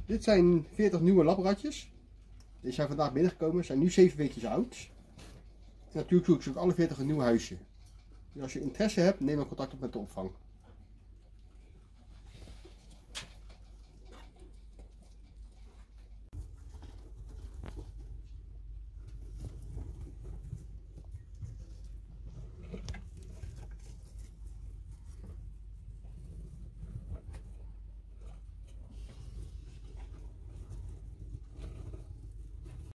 Dit zijn 40 nieuwe labratjes. Die zijn vandaag binnengekomen, zijn nu 7 weekjes oud. En natuurlijk zoek ik alle 40 een nieuw huisje. Dus als je interesse hebt, neem dan contact op met de opvang.